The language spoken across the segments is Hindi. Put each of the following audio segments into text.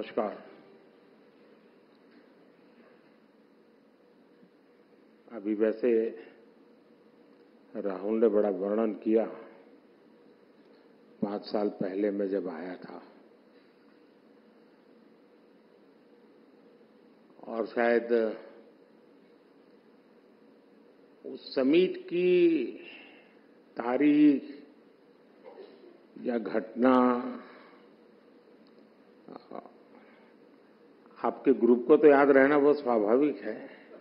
नमस्कार। अभी वैसे राहुल ने बड़ा वर्णन किया 5 साल पहले मैं जब आया था, और शायद उस समिट की तारीख या घटना आपके ग्रुप को तो याद रहना बहुत स्वाभाविक है,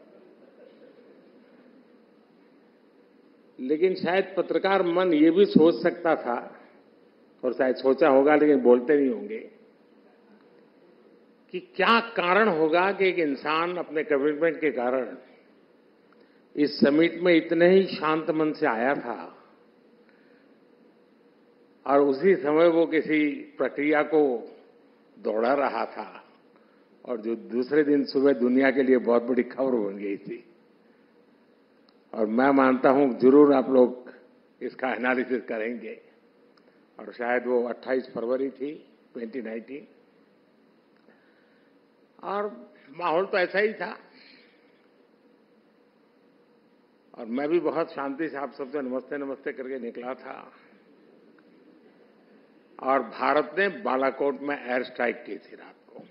लेकिन शायद पत्रकार मन ये भी सोच सकता था, और शायद सोचा होगा लेकिन बोलते नहीं होंगे, कि क्या कारण होगा कि एक इंसान अपने कमिटमेंट के कारण इस समिट में इतने ही शांत मन से आया था और उसी समय वो किसी प्रक्रिया को दौड़ा रहा था, और जो दूसरे दिन सुबह दुनिया के लिए बहुत बड़ी खबर बन गई थी। और मैं मानता हूं जरूर आप लोग इसका एनालिसिस करेंगे, और शायद वो 28 फरवरी थी 2019, और माहौल तो ऐसा ही था। और मैं भी बहुत शांति से आप सबसे नमस्ते नमस्ते करके निकला था, और भारत ने बालाकोट में एयर स्ट्राइक की थी रात को।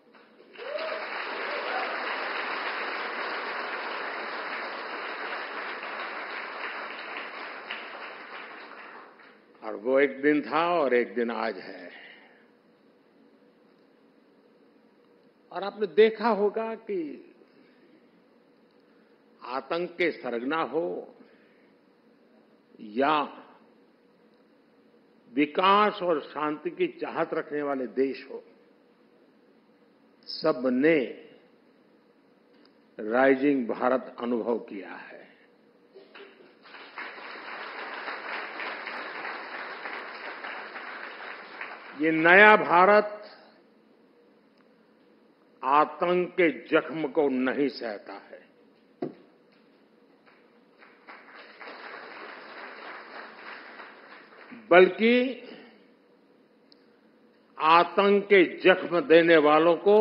और वो एक दिन था और एक दिन आज है। और आपने देखा होगा कि आतंक के सरगना हो या विकास और शांति की चाहत रखने वाले देश हो, सबने राइजिंग भारत अनुभव किया है। ये नया भारत आतंक के जख्म को नहीं सहता है। बल्कि आतंक के जख्म देने वालों को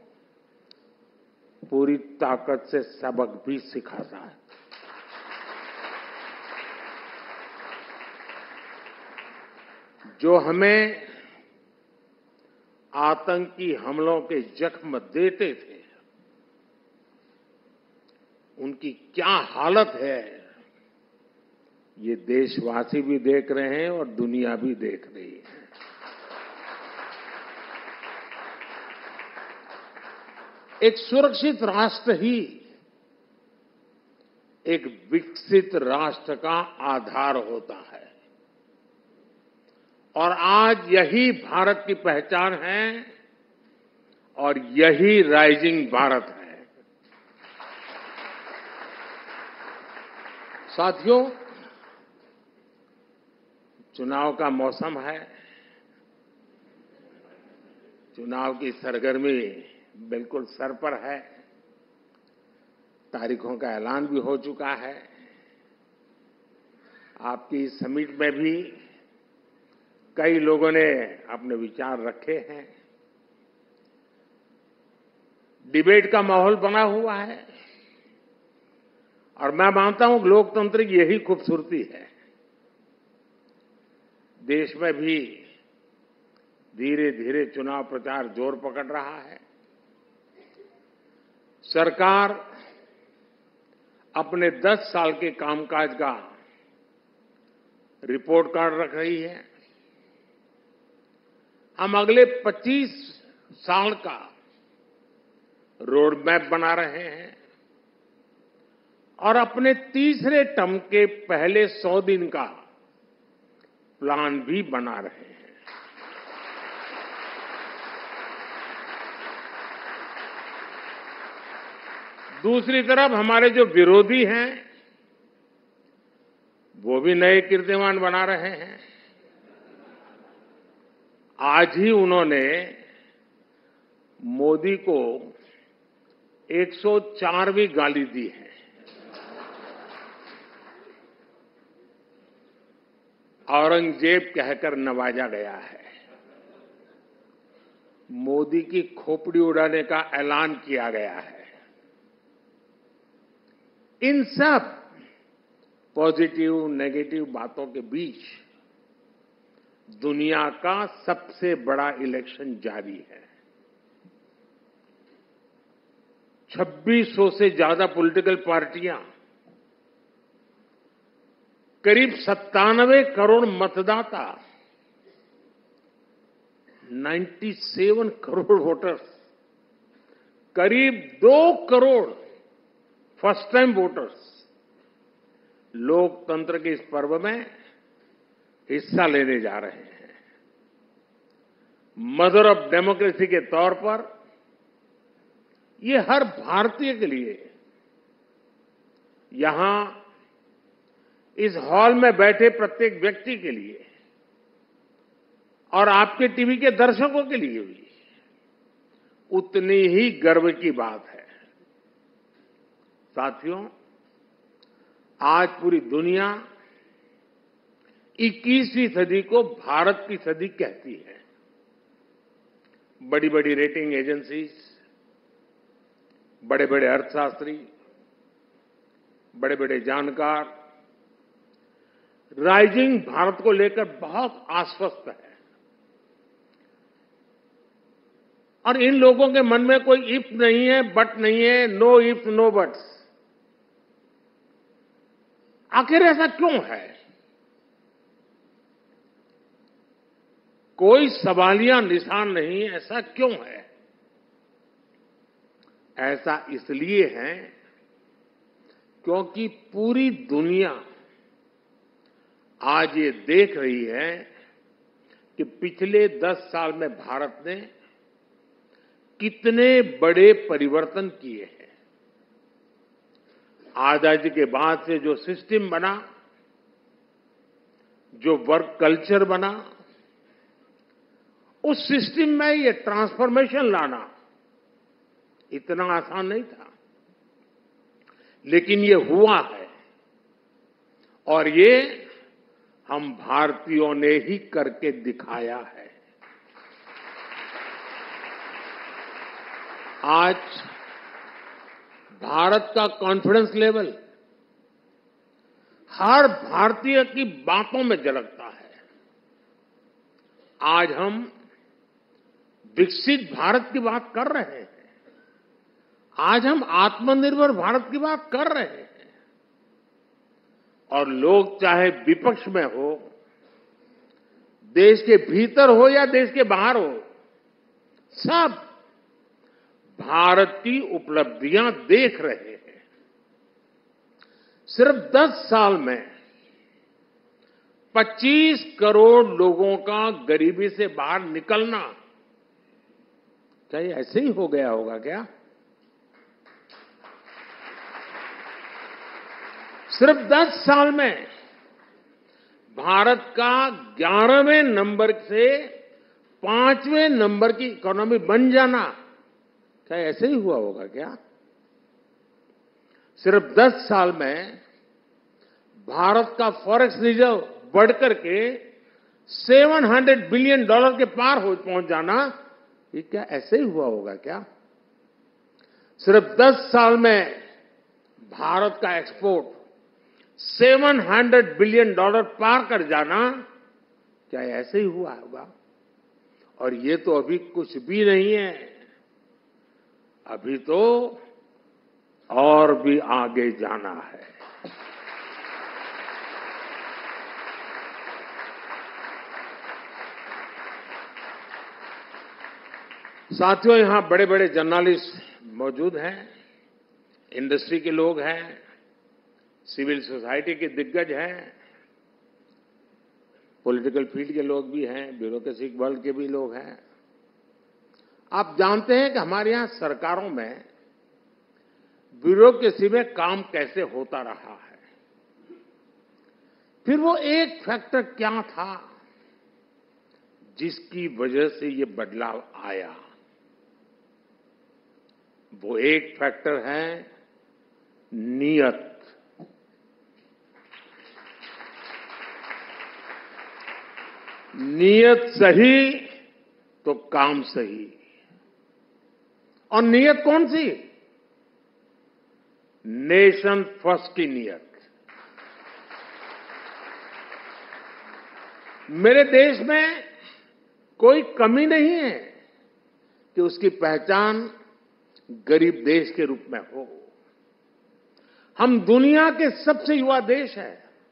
पूरी ताकत से सबक भी सिखाता है। जो हमें आतंकी हमलों के जख्म देते थे, उनकी क्या हालत है, ये देशवासी भी देख रहे हैं और दुनिया भी देख रही है। एक सुरक्षित राष्ट्र ही एक विकसित राष्ट्र का आधार होता है, और आज यही भारत की पहचान है, और यही राइजिंग भारत है। साथियों, चुनाव का मौसम है, चुनाव की सरगर्मी बिल्कुल सर पर है, तारीखों का ऐलान भी हो चुका है। आपकी समिट में भी कई लोगों ने अपने विचार रखे हैं, डिबेट का माहौल बना हुआ है, और मैं मानता हूं लोकतंत्र की यही खूबसूरती है। देश में भी धीरे धीरे चुनाव प्रचार जोर पकड़ रहा है। सरकार अपने 10 साल के कामकाज का रिपोर्ट कार्ड रख रही है। हम अगले 25 साल का रोड मैप बना रहे हैं, और अपने तीसरे टर्म के पहले 100 दिन का प्लान भी बना रहे हैं। दूसरी तरफ हमारे जो विरोधी हैं, वो भी नए कीर्तिमान बना रहे हैं। आज ही उन्होंने मोदी को 104वीं गाली दी है। औरंगजेब कहकर नवाजा गया है। मोदी की खोपड़ी उड़ाने का ऐलान किया गया है। इन सब पॉजिटिव नेगेटिव बातों के बीच दुनिया का सबसे बड़ा इलेक्शन जारी है। 2600 से ज्यादा पॉलिटिकल पार्टियां, करीब 97 करोड़ मतदाता, 97 करोड़ वोटर्स, करीब 2 करोड़ फर्स्ट टाइम वोटर्स लोकतंत्र के इस पर्व में हिस्सा लेने जा रहे हैं। मदर ऑफ डेमोक्रेसी के तौर पर ये हर भारतीय के लिए, यहां इस हॉल में बैठे प्रत्येक व्यक्ति के लिए और आपके टीवी के दर्शकों के लिए भी उतनी ही गर्व की बात है। साथियों, आज पूरी दुनिया 21वीं सदी को भारत की सदी कहती है। बड़ी बड़ी रेटिंग एजेंसीज, बड़े बड़े अर्थशास्त्री, बड़े बड़े जानकार राइजिंग भारत को लेकर बहुत आश्वस्त है। और इन लोगों के मन में कोई इफ नहीं है, बट नहीं है, नो इफ नो बट्स। आखिर ऐसा क्यों है? कोई सवालिया निशान नहीं, ऐसा क्यों है? ऐसा इसलिए है क्योंकि पूरी दुनिया आज ये देख रही है कि पिछले 10 साल में भारत ने कितने बड़े परिवर्तन किए हैं। आजादी के बाद से जो सिस्टम बना, जो वर्क कल्चर बना, उस सिस्टम में ये ट्रांसफॉर्मेशन लाना इतना आसान नहीं था, लेकिन ये हुआ है और ये हम भारतीयों ने ही करके दिखाया है। आज भारत का कॉन्फिडेंस लेवल हर भारतीय की बातों में झलकता है। आज हम विकसित भारत की बात कर रहे हैं। आज हम आत्मनिर्भर भारत की बात कर रहे हैं। और लोग चाहे विपक्ष में हो, देश के भीतर हो या देश के बाहर हो, सब भारत की उपलब्धियां देख रहे हैं। सिर्फ 10 साल में 25 करोड़ लोगों का गरीबी से बाहर निकलना, क्या ये ऐसे ही हो गया होगा क्या? सिर्फ 10 साल में भारत का 11वें नंबर से 5वें नंबर की इकोनॉमी बन जाना, क्या ऐसे ही हुआ होगा क्या? सिर्फ 10 साल में भारत का फॉरेक्स रिजर्व बढ़कर के $700 बिलियन के पार पहुंच जाना, ये क्या ऐसे ही हुआ होगा क्या? सिर्फ 10 साल में भारत का एक्सपोर्ट $700 बिलियन पार कर जाना, क्या ऐसे ही हुआ होगा? और ये तो अभी कुछ भी नहीं है, अभी तो और भी आगे जाना है। साथियों, यहां बड़े बड़े जर्नलिस्ट मौजूद हैं, इंडस्ट्री के लोग हैं, सिविल सोसाइटी के दिग्गज हैं, पॉलिटिकल फील्ड के लोग भी हैं, ब्यूरोक्रेसी वर्ल्ड के भी लोग हैं। आप जानते हैं कि हमारे यहां सरकारों में ब्यूरोक्रेसी में काम कैसे होता रहा है। फिर वो एक फैक्टर क्या था जिसकी वजह से ये बदलाव आया? वो एक फैक्टर है नियत। नियत सही तो काम सही। और नीयत कौन सी? नेशन फर्स्ट की नीयत। मेरे देश में कोई कमी नहीं है कि उसकी पहचान गरीब देश के रूप में हो। हम दुनिया के सबसे युवा देश हैं।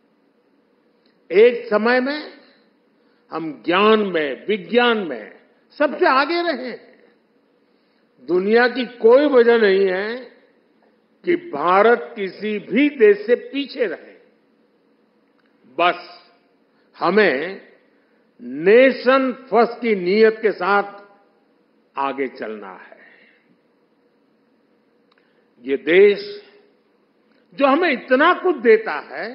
एक समय में हम ज्ञान में, विज्ञान में सबसे आगे रहे हैं। दुनिया की कोई वजह नहीं है कि भारत किसी भी देश से पीछे रहे। बस हमें नेशन फर्स्ट की नीयत के साथ आगे चलना है। ये देश जो हमें इतना कुछ देता है,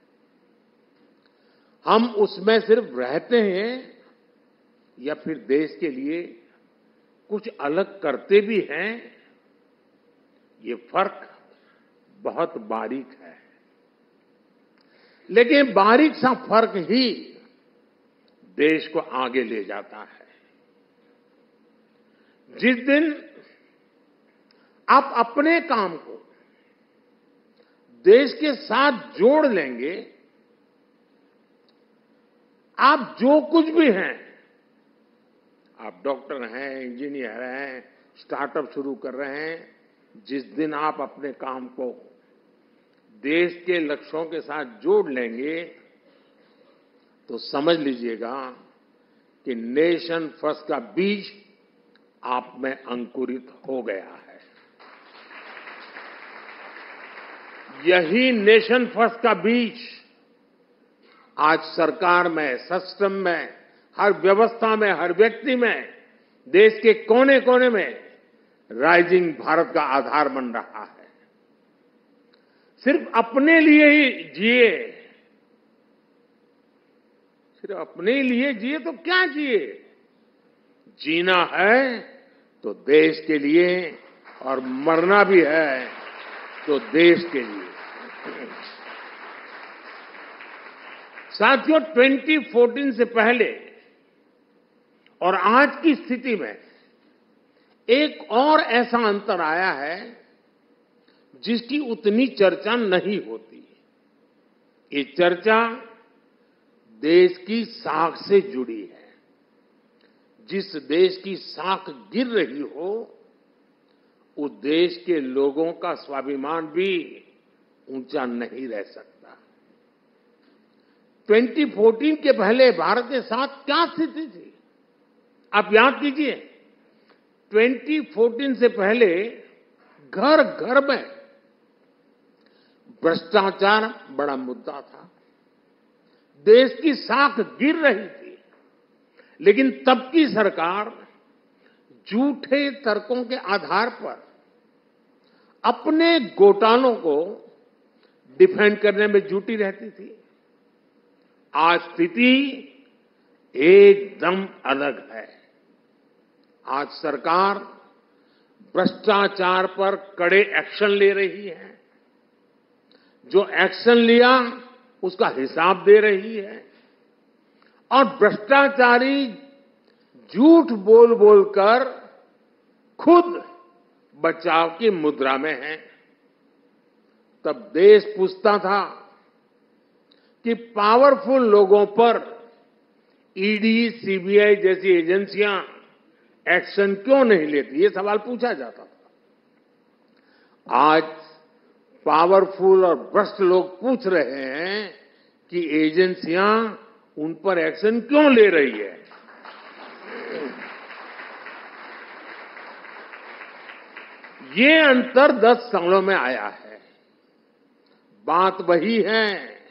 हम उसमें सिर्फ रहते हैं या फिर देश के लिए कुछ अलग करते भी हैं, ये फर्क बहुत बारीक है। लेकिन बारीक सा फर्क ही देश को आगे ले जाता है। जिस दिन आप अपने काम को देश के साथ जोड़ लेंगे, आप जो कुछ भी हैं, आप डॉक्टर हैं, इंजीनियर हैं, स्टार्टअप शुरू कर रहे हैं, जिस दिन आप अपने काम को देश के लक्ष्यों के साथ जोड़ लेंगे, तो समझ लीजिएगा कि नेशन फर्स्ट का बीज आप में अंकुरित हो गया है। यही नेशन फर्स्ट का बीज आज सरकार में, सिस्टम में, हर व्यवस्था में, हर व्यक्ति में, देश के कोने कोने में राइजिंग भारत का आधार बन रहा है। सिर्फ अपने लिए ही जिए, सिर्फ अपने लिए जिए तो क्या जिए? जीना है तो देश के लिए, और मरना भी है तो देश के लिए। साथियों, 2014 से पहले और आज की स्थिति में एक और ऐसा अंतर आया है जिसकी उतनी चर्चा नहीं होती। ये चर्चा देश की साख से जुड़ी है। जिस देश की साख गिर रही हो, उस देश के लोगों का स्वाभिमान भी ऊंचा नहीं रह सकता। 2014 के पहले भारत के साथ क्या स्थिति थी? आप याद कीजिए, 2014 से पहले घर घर में भ्रष्टाचार बड़ा मुद्दा था। देश की साख गिर रही थी। लेकिन तब की सरकार झूठे तर्कों के आधार पर अपने घोटालों को डिफेंड करने में जुटी रहती थी। आज स्थिति एकदम अलग है। आज सरकार भ्रष्टाचार पर कड़े एक्शन ले रही है। जो एक्शन लिया उसका हिसाब दे रही है, और भ्रष्टाचारी झूठ बोल बोलकर खुद बचाव की मुद्रा में है। तब देश पूछता था कि पावरफुल लोगों पर ईडी, सीबीआई जैसी एजेंसियां एक्शन क्यों नहीं लेती, ये सवाल पूछा जाता था। आज पावरफुल और भ्रष्ट लोग पूछ रहे हैं कि एजेंसियां उन पर एक्शन क्यों ले रही है। ये अंतर 10 सालों में आया है। बात वही है,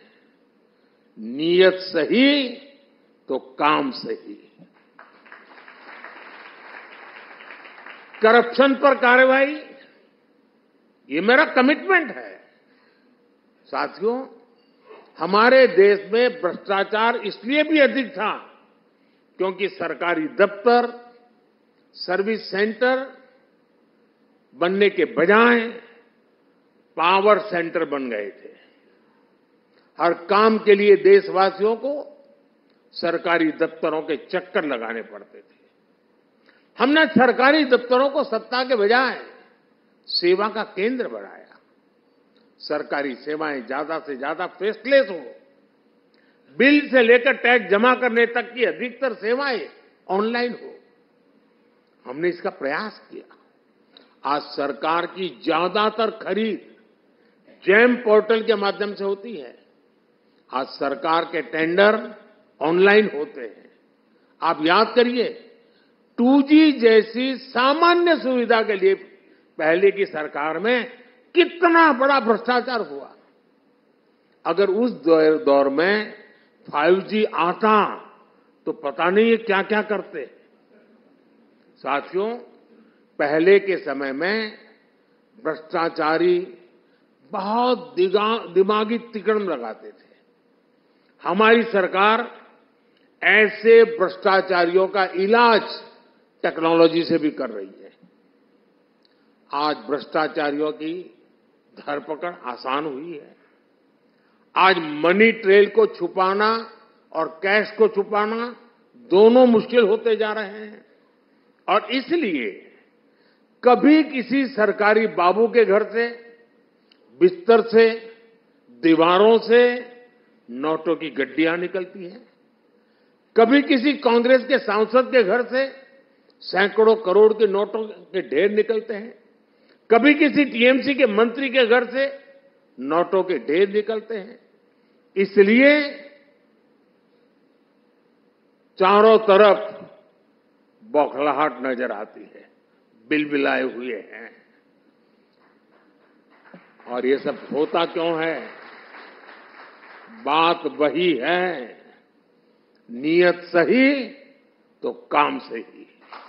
नीयत सही तो काम सही। करप्शन पर कार्रवाई, ये मेरा कमिटमेंट है। साथियों, हमारे देश में भ्रष्टाचार इसलिए भी अधिक था क्योंकि सरकारी दफ्तर, सर्विस सेंटर बनने के बजाय पावर सेंटर बन गए थे। हर काम के लिए देशवासियों को सरकारी दफ्तरों के चक्कर लगाने पड़ते थे। हमने सरकारी दफ्तरों को सत्ता के बजाय सेवा का केंद्र बनाया। सरकारी सेवाएं ज्यादा से ज्यादा फेसलेस हो, बिल से लेकर टैक्स जमा करने तक की अधिकतर सेवाएं ऑनलाइन हो। हमने इसका प्रयास किया। आज सरकार की ज्यादातर खरीद जेम पोर्टल के माध्यम से होती है। आज सरकार के टेंडर ऑनलाइन होते हैं। आप याद करिए, 2G जैसी सामान्य सुविधा के लिए पहले की सरकार में कितना बड़ा भ्रष्टाचार हुआ। अगर उस दौर में 5G आता तो पता नहीं ये क्या क्या करते। साथियों, पहले के समय में भ्रष्टाचारी बहुत दिमागी तिकड़म लगाते थे। हमारी सरकार ऐसे भ्रष्टाचारियों का इलाज टेक्नोलॉजी से भी कर रही है। आज भ्रष्टाचारियों की धरपकड़ आसान हुई है। आज मनी ट्रेल को छुपाना और कैश को छुपाना दोनों मुश्किल होते जा रहे हैं। और इसलिए कभी किसी सरकारी बाबू के घर से, बिस्तर से, दीवारों से नोटों की गड्डियां निकलती हैं। कभी किसी कांग्रेस के सांसद के घर से सैकड़ों करोड़ के नोटों के ढेर निकलते हैं। कभी किसी टीएमसी के मंत्री के घर से नोटों के ढेर निकलते हैं। इसलिए चारों तरफ बौखलाहट नजर आती है, बिलबिलाए हुए हैं। और ये सब होता क्यों है? बात वही है, नीयत सही तो काम सही।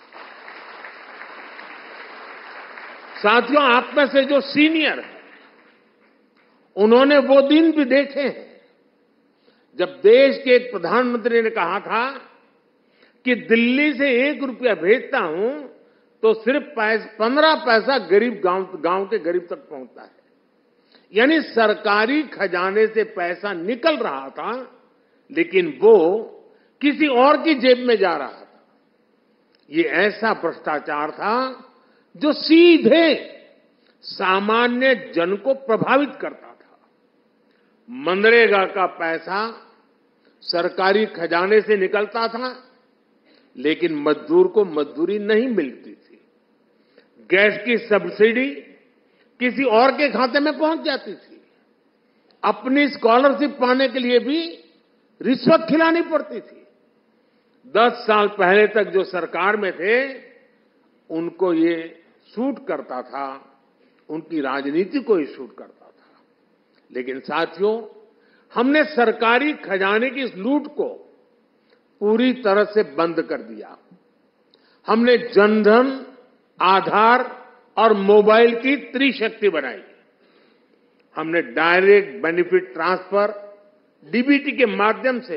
साथियों, आप में से जो सीनियर हैं, उन्होंने वो दिन भी देखे हैं जब देश के एक प्रधानमंत्री ने कहा था कि दिल्ली से 1 रुपया भेजता हूं तो सिर्फ 15 पैसा गरीब गांव के गरीब तक पहुंचता है। यानी सरकारी खजाने से पैसा निकल रहा था, लेकिन वो किसी और की जेब में जा रहा था। ये ऐसा भ्रष्टाचार था जो सीधे सामान्य जन को प्रभावित करता था। मनरेगा का पैसा सरकारी खजाने से निकलता था, लेकिन मजदूर को मजदूरी नहीं मिलती थी। गैस की सब्सिडी किसी और के खाते में पहुंच जाती थी। अपनी स्कॉलरशिप पाने के लिए भी रिश्वत खिलानी पड़ती थी। 10 साल पहले तक जो सरकार में थे, उनको ये सूट करता था, उनकी राजनीति को ही सूट करता था। लेकिन साथियों, हमने सरकारी खजाने की इस लूट को पूरी तरह से बंद कर दिया। हमने जनधन, आधार और मोबाइल की त्रिशक्ति बनाई। हमने डायरेक्ट बेनिफिट ट्रांसफर, डीबीटी के माध्यम से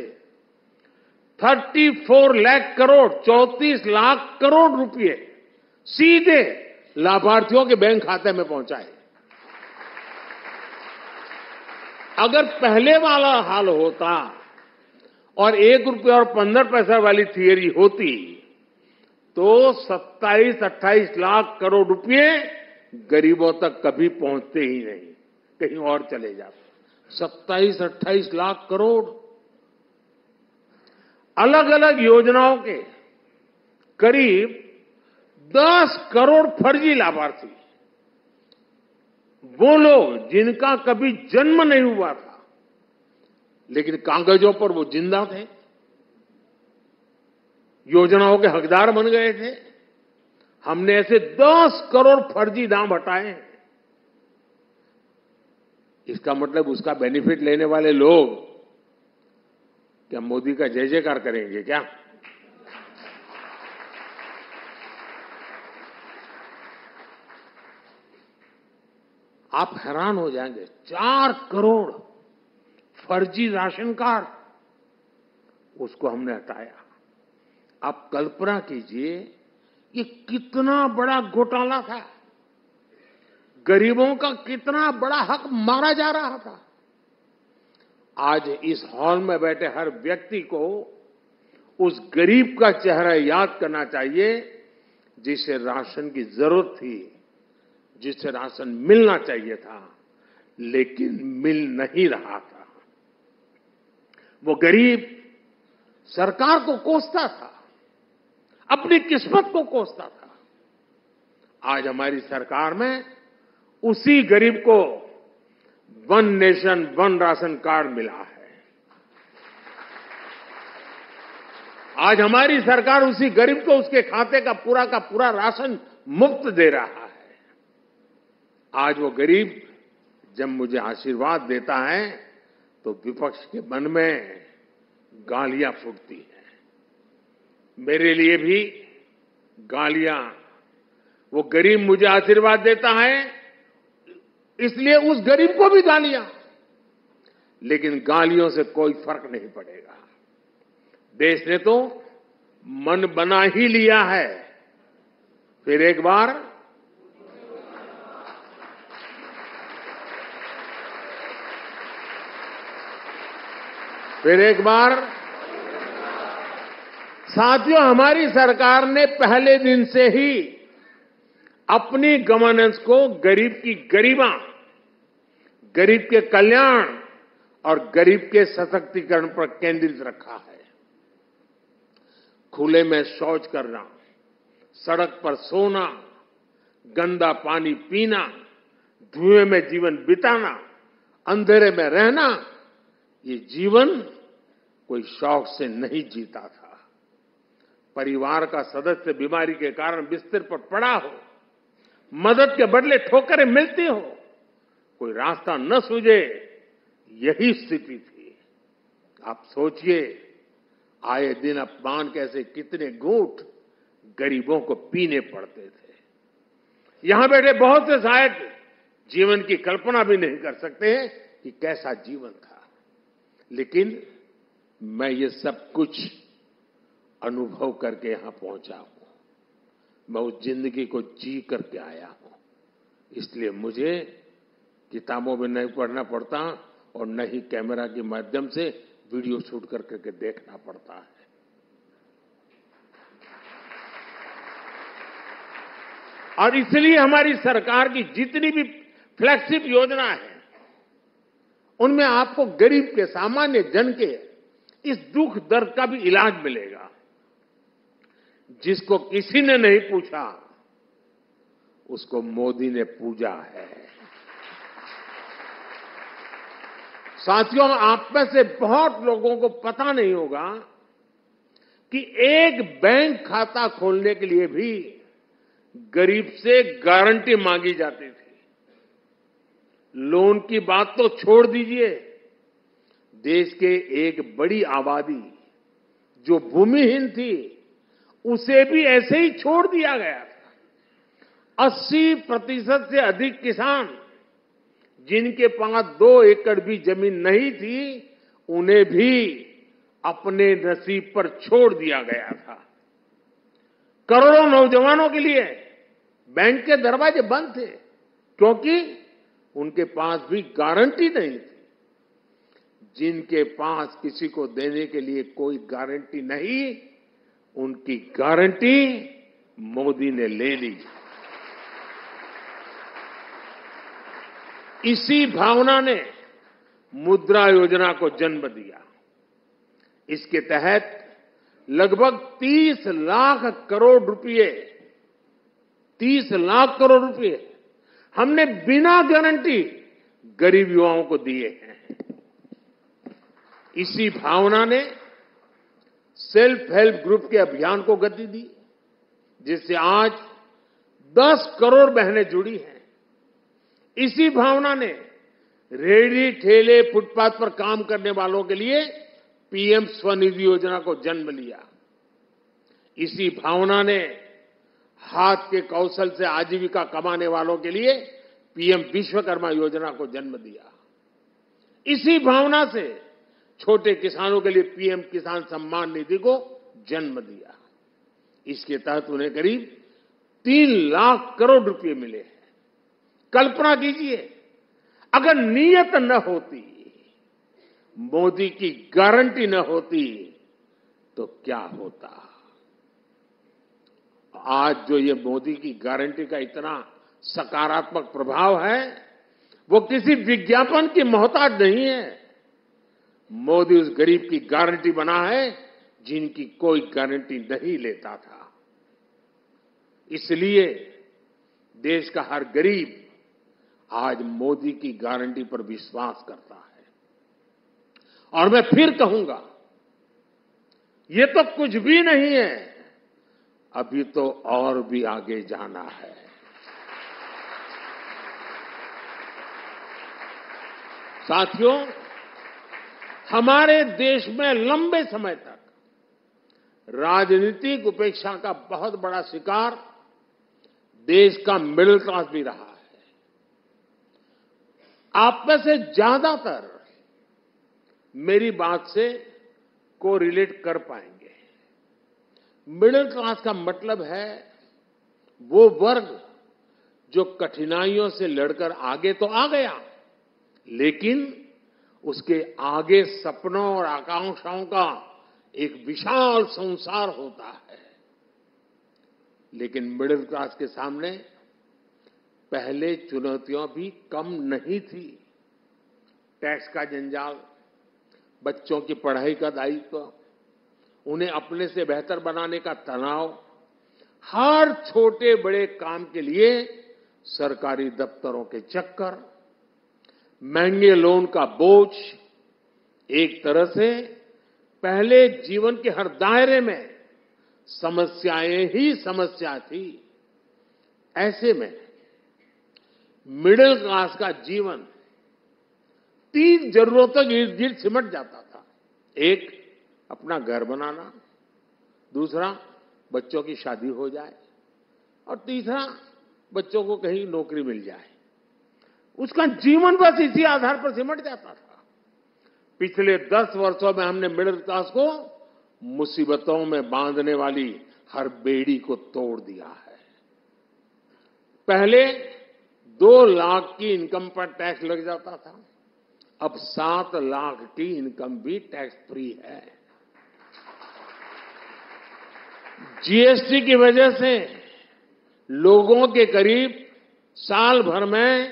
34 लाख करोड़, 34 लाख करोड़ रुपए सीधे लाभार्थियों के बैंक खाते में पहुंचाए। अगर पहले वाला हाल होता और 1 रुपया और 15 पैसा वाली थियरी होती तो 27-28 लाख करोड़ रुपए गरीबों तक कभी पहुंचते ही नहीं, कहीं और चले जाते। 27-28 लाख करोड़ अलग अलग योजनाओं के करीब 10 करोड़ फर्जी लाभार्थी, वो लोग जिनका कभी जन्म नहीं हुआ था, लेकिन कागजों पर वो जिंदा थे, योजनाओं के हकदार बन गए थे। हमने ऐसे 10 करोड़ फर्जी नाम हटाए हैं। इसका मतलब उसका बेनिफिट लेने वाले लोग क्या मोदी का जय जयकार करेंगे क्या? आप हैरान हो जाएंगे, 4 करोड़ फर्जी राशन कार्ड, उसको हमने हटाया। आप कल्पना कीजिए, ये कितना बड़ा घोटाला था, गरीबों का कितना बड़ा हक मारा जा रहा था। आज इस हॉल में बैठे हर व्यक्ति को उस गरीब का चेहरा याद करना चाहिए जिसे राशन की जरूरत थी, जिसे राशन मिलना चाहिए था, लेकिन मिल नहीं रहा था। वो गरीब सरकार को कोसता था, अपनी किस्मत को कोसता था। आज हमारी सरकार में उसी गरीब को one nation one ration card मिला है। आज हमारी सरकार उसी गरीब को उसके खाते का पूरा राशन मुफ्त दे रहा है। आज वो गरीब जब मुझे आशीर्वाद देता है तो विपक्ष के मन में गालियां फूटती हैं। मेरे लिए भी गालियां, वो गरीब मुझे आशीर्वाद देता है इसलिए उस गरीब को भी गालियां, लेकिन गालियों से कोई फर्क नहीं पड़ेगा। देश ने तो मन बना ही लिया है। फिर एक बार साथियों, हमारी सरकार ने पहले दिन से ही अपनी गवर्नेंस को गरीब की गरिमा, गरीब के कल्याण और गरीब के सशक्तिकरण पर केंद्रित रखा है। खुले में शौच करना, सड़क पर सोना, गंदा पानी पीना, धुएं में जीवन बिताना, अंधेरे में रहना, ये जीवन कोई शौक से नहीं जीता था। परिवार का सदस्य बीमारी के कारण बिस्तर पर पड़ा हो, मदद के बदले ठोकरें मिलती हो, कोई रास्ता न सूझे, यही स्थिति थी। आप सोचिए, आए दिन अपमान कैसे कितने घूंट गरीबों को पीने पड़ते थे। यहां बैठे बहुत से शायद जीवन की कल्पना भी नहीं कर सकते हैं कि कैसा जीवन था, लेकिन मैं ये सब कुछ अनुभव करके यहां पहुंचा हूं। मैं उस जिंदगी को जी करके आया हूं, इसलिए मुझे किताबों में नहीं पढ़ना पड़ता और न ही कैमरा के माध्यम से वीडियो शूट करके देखना पड़ता है। और इसलिए हमारी सरकार की जितनी भी फ्लैगशिप योजना है, उनमें आपको गरीब के, सामान्य जन के इस दुख दर्द का भी इलाज मिलेगा। जिसको किसी ने नहीं पूछा, उसको मोदी ने पूजा है। साथियों, आप में से बहुत लोगों को पता नहीं होगा कि एक बैंक खाता खोलने के लिए भी गरीब से गारंटी मांगी जाती थी। लोन की बात तो छोड़ दीजिए, देश के एक बड़ी आबादी जो भूमिहीन थी, उसे भी ऐसे ही छोड़ दिया गया था। 80% से अधिक किसान जिनके पास 2 एकड़ भी जमीन नहीं थी, उन्हें भी अपने नसीब पर छोड़ दिया गया था। करोड़ों नौजवानों के लिए बैंक के दरवाजे बंद थे, क्योंकि उनके पास भी गारंटी नहीं थी। जिनके पास किसी को देने के लिए कोई गारंटी नहीं, उनकी गारंटी मोदी ने ले ली। इसी भावना ने मुद्रा योजना को जन्म दिया। इसके तहत लगभग 30 लाख करोड़ रुपए हमने बिना गारंटी गरीब युवाओं को दिए हैं। इसी भावना ने सेल्फ हेल्प ग्रुप के अभियान को गति दी, जिससे आज 10 करोड़ बहनें जुड़ी हैं। इसी भावना ने रेहड़ी ठेले फुटपाथ पर काम करने वालों के लिए पीएम स्वनिधि योजना को जन्म लिया। इसी भावना ने हाथ के कौशल से आजीविका कमाने वालों के लिए पीएम विश्वकर्मा योजना को जन्म दिया। इसी भावना से छोटे किसानों के लिए पीएम किसान सम्मान निधि को जन्म दिया। इसके तहत उन्हें करीब 3 लाख करोड़ रुपए मिले हैं। कल्पना कीजिए, अगर नीयत न होती, मोदी की गारंटी न होती, तो क्या होता। आज जो ये मोदी की गारंटी का इतना सकारात्मक प्रभाव है, वो किसी विज्ञापन की मोहताज नहीं है। मोदी उस गरीब की गारंटी बना है जिनकी कोई गारंटी नहीं लेता था। इसलिए देश का हर गरीब आज मोदी की गारंटी पर विश्वास करता है। और मैं फिर कहूंगा, ये तो कुछ भी नहीं है, अभी तो और भी आगे जाना है। साथियों, हमारे देश में लंबे समय तक राजनीतिक उपेक्षा का बहुत बड़ा शिकार देश का मिडिल क्लास भी रहा है। आप में से ज्यादातर मेरी बात से कोरिलेट कर पाएंगे। मिडिल क्लास का मतलब है वो वर्ग जो कठिनाइयों से लड़कर आगे तो आ गया, लेकिन उसके आगे सपनों और आकांक्षाओं का एक विशाल संसार होता है। लेकिन मिडिल क्लास के सामने पहले चुनौतियां भी कम नहीं थी। टैक्स का जंजाल, बच्चों की पढ़ाई का दायित्व, उन्हें अपने से बेहतर बनाने का तनाव, हर छोटे बड़े काम के लिए सरकारी दफ्तरों के चक्कर, महंगे लोन का बोझ, एक तरह से पहले जीवन के हर दायरे में समस्याएं ही समस्या थी। ऐसे में मिडिल क्लास का जीवन 3 जरूरतों के इर्द गिर्द सिमट जाता था। एक, अपना घर बनाना, दूसरा, बच्चों की शादी हो जाए, और तीसरा, बच्चों को कहीं नौकरी मिल जाए। उसका जीवन बस इसी आधार पर सिमट जाता था। पिछले 10 वर्षों में हमने मिडिल क्लास को मुसीबतों में बांधने वाली हर बेड़ी को तोड़ दिया है। पहले 2 लाख की इनकम पर टैक्स लग जाता था, अब 7 लाख की इनकम भी टैक्स फ्री है। जीएसटी की वजह से लोगों के करीब साल भर में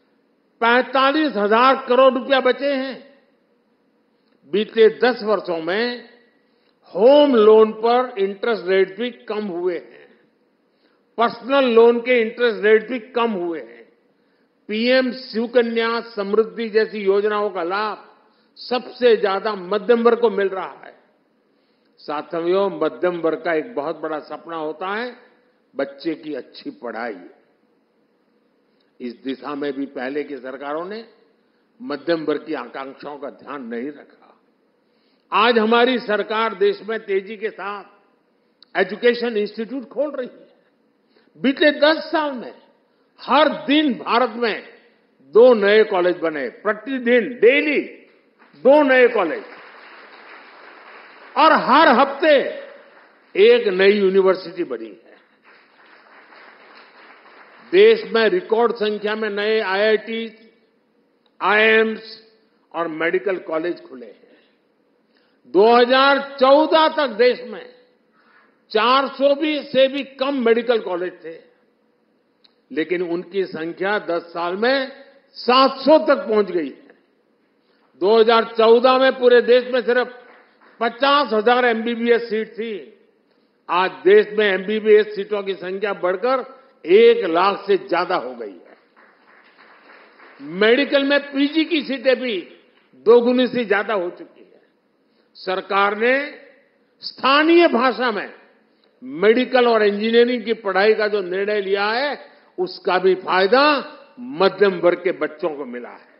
45,000 करोड़ रुपया बचे हैं। बीते 10 वर्षों में होम लोन पर इंटरेस्ट रेट भी कम हुए हैं, पर्सनल लोन के इंटरेस्ट रेट भी कम हुए हैं। पीएम सुकन्या समृद्धि जैसी योजनाओं का लाभ सबसे ज्यादा मध्यम वर्ग को मिल रहा है। साथियों, मध्यम वर्ग का एक बहुत बड़ा सपना होता है बच्चे की अच्छी पढ़ाई। इस दिशा में भी पहले की सरकारों ने मध्यम वर्ग की आकांक्षाओं का ध्यान नहीं रखा। आज हमारी सरकार देश में तेजी के साथ एजुकेशन इंस्टीट्यूट खोल रही है। बीते 10 साल में हर दिन भारत में 2 नए कॉलेज बने, प्रतिदिन डेली 2 नए कॉलेज, और हर हफ्ते एक नई यूनिवर्सिटी बनी है। देश में रिकॉर्ड संख्या में नए आईआईटी, आईआईएम्स और मेडिकल कॉलेज खुले हैं। 2014 तक देश में 400 से भी कम मेडिकल कॉलेज थे, लेकिन उनकी संख्या 10 साल में 700 तक पहुंच गई है। 2014 में पूरे देश में सिर्फ 50,000 एमबीबीएस सीट थी। आज देश में एमबीबीएस सीटों की संख्या बढ़कर 1 लाख से ज्यादा हो गई है। मेडिकल में पीजी की सीटें भी 2 गुनी से ज्यादा हो चुकी है। सरकार ने स्थानीय भाषा में मेडिकल और इंजीनियरिंग की पढ़ाई का जो निर्णय लिया है, उसका भी फायदा मध्यम वर्ग के बच्चों को मिला है।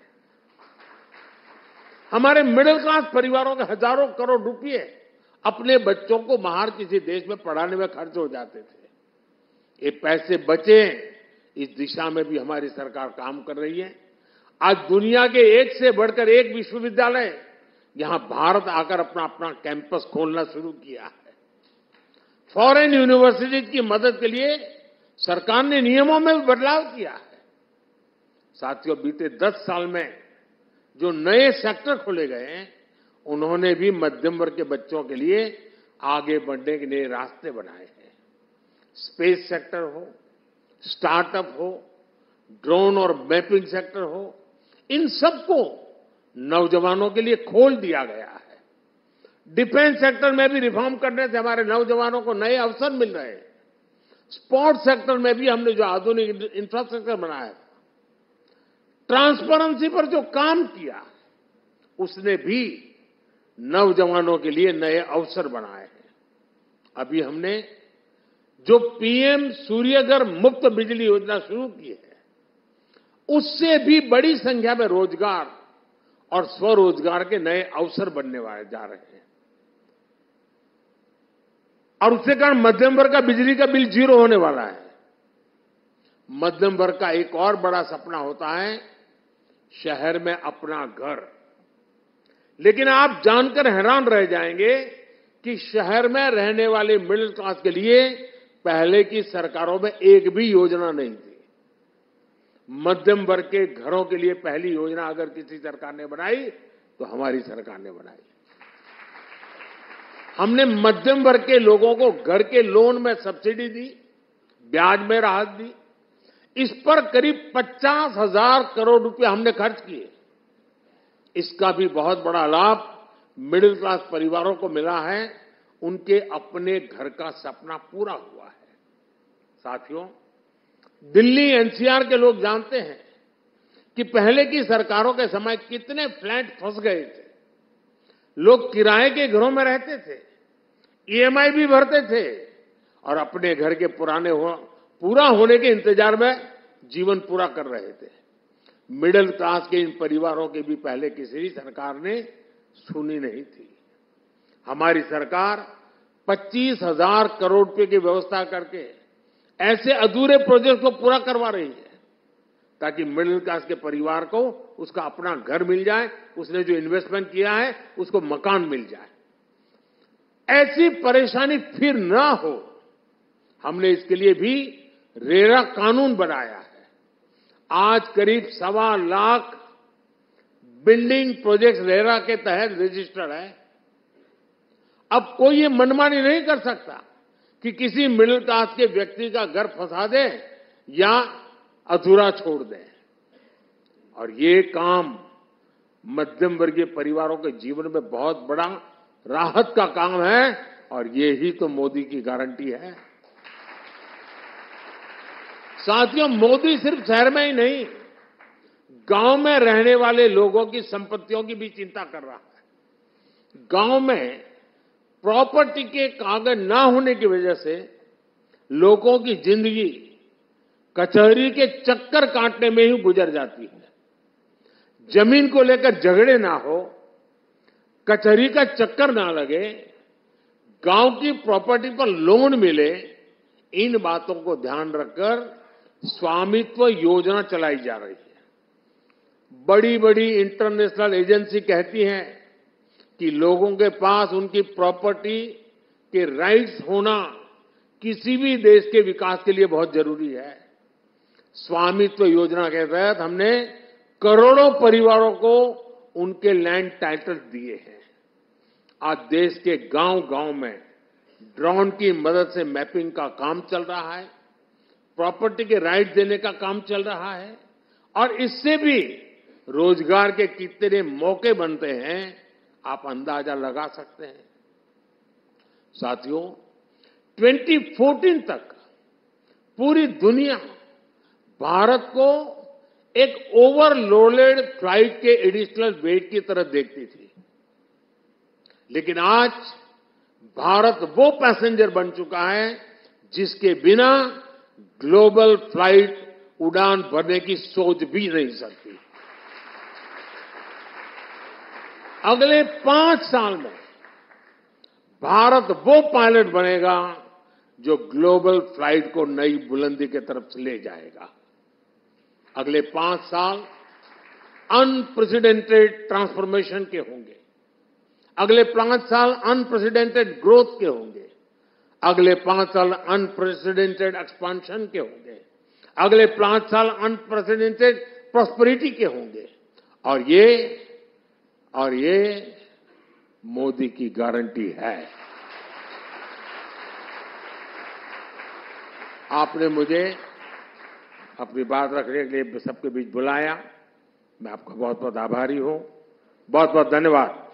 हमारे मिडिल क्लास परिवारों के हजारों करोड़ रुपए अपने बच्चों को बाहर किसी देश में पढ़ाने में खर्च हो जाते थे। ये पैसे बचे, इस दिशा में भी हमारी सरकार काम कर रही है। आज दुनिया के एक से बढ़कर एक विश्वविद्यालय यहां भारत आकर अपना अपना कैंपस खोलना शुरू किया है। फॉरेन यूनिवर्सिटीज की मदद के लिए सरकार ने नियमों में भी बदलाव किया है। साथियों, बीते 10 साल में जो नए सेक्टर खोले गए हैं, उन्होंने भी मध्यम वर्ग के बच्चों के लिए आगे बढ़ने के नए रास्ते बनाए हैं। स्पेस सेक्टर हो, स्टार्टअप हो, ड्रोन और मैपिंग सेक्टर हो, इन सबको नौजवानों के लिए खोल दिया गया है। डिफेंस सेक्टर में भी रिफॉर्म करने से हमारे नौजवानों को नए अवसर मिल रहे हैं। स्पोर्ट्स सेक्टर में भी हमने जो आधुनिक इंफ्रास्ट्रक्चर बनाया, ट्रांसपेरेंसी पर जो काम किया, उसने भी नौजवानों के लिए नए अवसर बनाए हैं। अभी हमने जो पीएम सूर्यघर मुफ्त बिजली योजना शुरू की है, उससे भी बड़ी संख्या में रोजगार और स्वरोजगार के नए अवसर बनने वाले जा रहे हैं। और उसके कारण मध्यम वर्ग का बिजली का बिल 0 होने वाला है। मध्यम वर्ग का एक और बड़ा सपना होता है शहर में अपना घर। लेकिन आप जानकर हैरान रह जाएंगे कि शहर में रहने वाले मिडिल क्लास के लिए पहले की सरकारों में एक भी योजना नहीं थी। मध्यम वर्ग के घरों के लिए पहली योजना अगर किसी सरकार ने बनाई तो हमारी सरकार ने बनाई। हमने मध्यम वर्ग के लोगों को घर के लोन में सब्सिडी दी, ब्याज में राहत दी। इस पर करीब 50,000 करोड़ रुपए हमने खर्च किए। इसका भी बहुत बड़ा लाभ मिडिल क्लास परिवारों को मिला है। उनके अपने घर का सपना पूरा हुआ है। साथियों, दिल्ली एनसीआर के लोग जानते हैं कि पहले की सरकारों के समय कितने फ्लैट फंस गए थे। लोग किराए के घरों में रहते थे, ईएमआई भी भरते थे और अपने घर के पूरा होने के इंतजार में जीवन पूरा कर रहे थे। मिडिल क्लास के इन परिवारों की भी पहले किसी भी सरकार ने सुनी नहीं थी। हमारी सरकार 25,000 करोड़ रुपए की व्यवस्था करके ऐसे अधूरे प्रोजेक्ट को पूरा करवा रही है ताकि मिडिल क्लास के परिवार को उसका अपना घर मिल जाए, उसने जो इन्वेस्टमेंट किया है उसको मकान मिल जाए। ऐसी परेशानी फिर ना हो, हमने इसके लिए भी रेरा कानून बनाया है। आज करीब 1.25 लाख बिल्डिंग प्रोजेक्ट रेरा के तहत रजिस्टर्ड है। अब कोई ये मनमानी नहीं कर सकता कि किसी मिडिल क्लास के व्यक्ति का घर फंसा दे या अधूरा छोड़ दे। और ये काम मध्यम वर्गीय परिवारों के जीवन में बहुत बड़ा राहत का काम है और ये ही तो मोदी की गारंटी है। साथियों, मोदी सिर्फ शहर में ही नहीं, गांव में रहने वाले लोगों की संपत्तियों की भी चिंता कर रहा है। गांव में प्रॉपर्टी के कागज ना होने की वजह से लोगों की जिंदगी कचहरी के चक्कर काटने में ही गुजर जाती है। जमीन को लेकर झगड़े ना हो, कचहरी का चक्कर ना लगे, गांव की प्रॉपर्टी पर लोन मिले, इन बातों को ध्यान रखकर स्वामित्व योजना चलाई जा रही है। बड़ी बड़ी इंटरनेशनल एजेंसी कहती हैं कि लोगों के पास उनकी प्रॉपर्टी के राइट्स होना किसी भी देश के विकास के लिए बहुत जरूरी है। स्वामित्व योजना के तहत हमने करोड़ों परिवारों को उनके लैंड टाइटल दिए हैं। आज देश के गांव-गांव में ड्रोन की मदद से मैपिंग का काम चल रहा है, प्रॉपर्टी के राइट देने का काम चल रहा है और इससे भी रोजगार के कितने मौके बनते हैं, आप अंदाजा लगा सकते हैं। साथियों, 2014 तक पूरी दुनिया भारत को एक ओवरलोडेड फ्लाइट के एडिशनल वेट की तरह देखती थी। लेकिन आज भारत वो पैसेंजर बन चुका है जिसके बिना ग्लोबल फ्लाइट उड़ान भरने की सोच भी नहीं सकती। अगले 5 साल में भारत वो पायलट बनेगा जो ग्लोबल फ्लाइट को नई बुलंदी की तरफ ले जाएगा। अगले 5 साल अनप्रेसिडेंटेड ट्रांसफॉर्मेशन के होंगे। अगले 5 साल अनप्रेसिडेंटेड ग्रोथ के होंगे। अगले 5 साल अनप्रेसिडेंटेड एक्सपांशन के होंगे। अगले 5 साल अनप्रेसिडेंटेड प्रॉस्पेरिटी के होंगे। और ये मोदी की गारंटी है। आपने मुझे अपनी बात रखने के लिए सबके बीच बुलाया। मैं आपका बहुत बहुत आभारी हूं। बहुत बहुत धन्यवाद।